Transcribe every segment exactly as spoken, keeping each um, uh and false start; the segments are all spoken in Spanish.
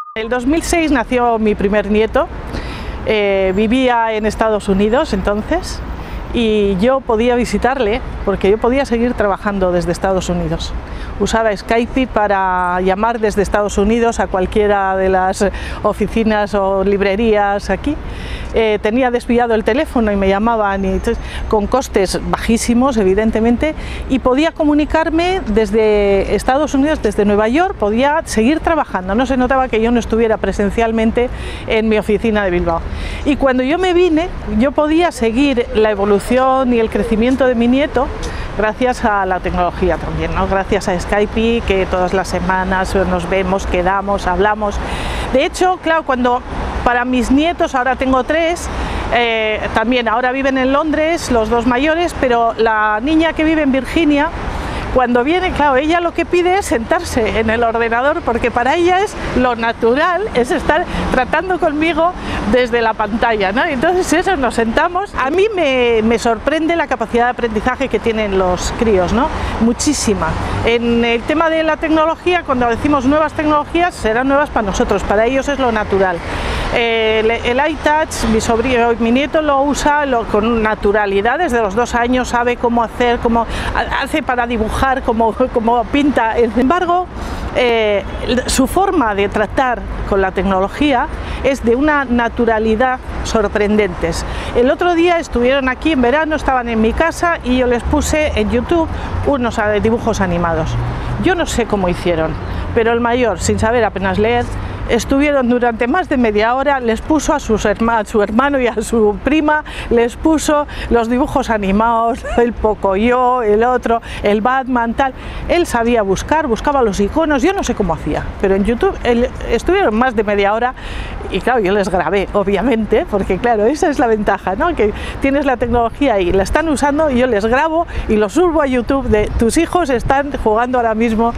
En el dos mil seis nació mi primer nieto, eh, vivía en Estados Unidos entonces y yo podía visitarle porque yo podía seguir trabajando desde Estados Unidos. Usaba Skype para llamar desde Estados Unidos a cualquiera de las oficinas o librerías aquí. Eh, tenía desviado el teléfono y me llamaban y, entonces, con costes bajísimos evidentemente, y podía comunicarme desde Estados Unidos, desde Nueva York, podía seguir trabajando, no se notaba que yo no estuviera presencialmente en mi oficina de Bilbao. Y cuando yo me vine, yo podía seguir la evolución y el crecimiento de mi nieto gracias a la tecnología también, ¿no? Gracias a Skype, que todas las semanas nos vemos, quedamos, hablamos. De hecho, claro, cuando para mis nietos, ahora tengo tres, eh, también ahora viven en Londres, los dos mayores, pero la niña que vive en Virginia, cuando viene, claro, ella lo que pide es sentarse en el ordenador porque para ella es lo natural, es estar tratando conmigo desde la pantalla, ¿no? Entonces eso, nos sentamos. A mí me, me sorprende la capacidad de aprendizaje que tienen los críos, ¿no? Muchísima. En el tema de la tecnología, cuando decimos nuevas tecnologías, serán nuevas para nosotros, para ellos es lo natural. El, el iTouch, mi sobrino, mi nieto lo usa lo, con naturalidad, desde los dos años sabe cómo hacer, cómo hace para dibujar, cómo, cómo pinta. Sin embargo, eh, su forma de tratar con la tecnología es de una naturalidad sorprendentes. El otro día estuvieron aquí en verano, estaban en mi casa y yo les puse en YouTube unos dibujos animados. Yo no sé cómo hicieron, pero el mayor, sin saber apenas leer, estuvieron durante más de media hora, les puso a, sus herma, a su hermano y a su prima, les puso los dibujos animados, el Pocoyo, el otro, el Batman, tal. Él sabía buscar, buscaba los iconos, yo no sé cómo hacía, pero en YouTube él, estuvieron más de media hora y claro, yo les grabé, obviamente, porque claro, esa es la ventaja, ¿no? Que tienes la tecnología y la están usando y yo les grabo y los subo a YouTube de tus hijos están jugando ahora mismo.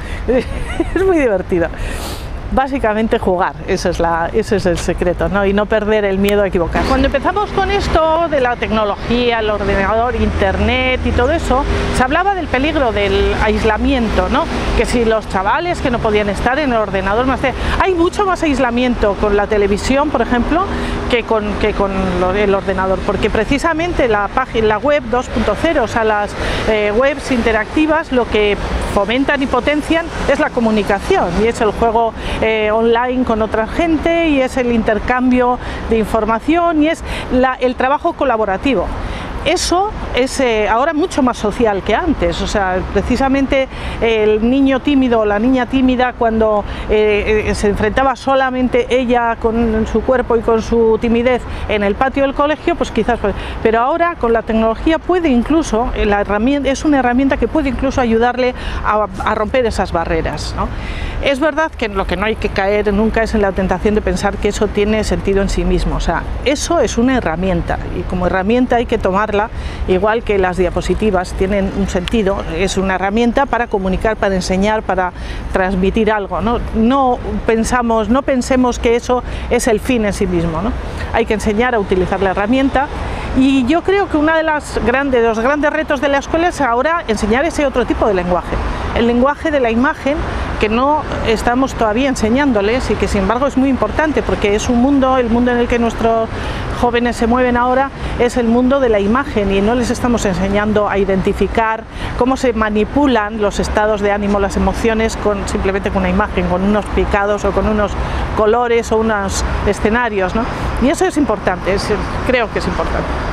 Es muy divertido. Básicamente jugar, ese es, la, ese es el secreto, ¿no? Y no perder el miedo a equivocarse. Cuando empezamos con esto de la tecnología, el ordenador, internet y todo eso, se hablaba del peligro del aislamiento, ¿no? Que si los chavales que no podían estar en el ordenador, más de... hay mucho más aislamiento con la televisión, por ejemplo, que con, que con el ordenador, porque precisamente la página, la web dos punto cero, o sea, las eh, webs interactivas, lo que fomentan y potencian es la comunicación y es el juego eh, online con otra gente y es el intercambio de información y es la, el trabajo colaborativo. Eso es eh, ahora mucho más social que antes, o sea, precisamente el niño tímido o la niña tímida cuando eh, eh, se enfrentaba solamente ella con su cuerpo y con su timidez en el patio del colegio, pues quizás, pues, pero ahora con la tecnología puede incluso, la herramienta, es una herramienta que puede incluso ayudarle a, a romper esas barreras, ¿no? Es verdad que lo que no hay que caer nunca es en la tentación de pensar que eso tiene sentido en sí mismo, o sea, eso es una herramienta y como herramienta hay que tomar igual que las diapositivas tienen un sentido, es una herramienta para comunicar, para enseñar, para transmitir algo, ¿no? No pensamos, no pensemos que eso es el fin en sí mismo, ¿no? Hay que enseñar a utilizar la herramienta y yo creo que uno de, las grandes, de los grandes retos de la escuela es ahora enseñar ese otro tipo de lenguaje, el lenguaje de la imagen que no estamos todavía enseñándoles y que sin embargo es muy importante porque es un mundo, el mundo en el que nuestros jóvenes se mueven ahora es el mundo de la imagen y no les estamos enseñando a identificar cómo se manipulan los estados de ánimo, las emociones con simplemente con una imagen, con unos picados o con unos colores o unos escenarios, ¿no? Y eso es importante, es, creo que es importante.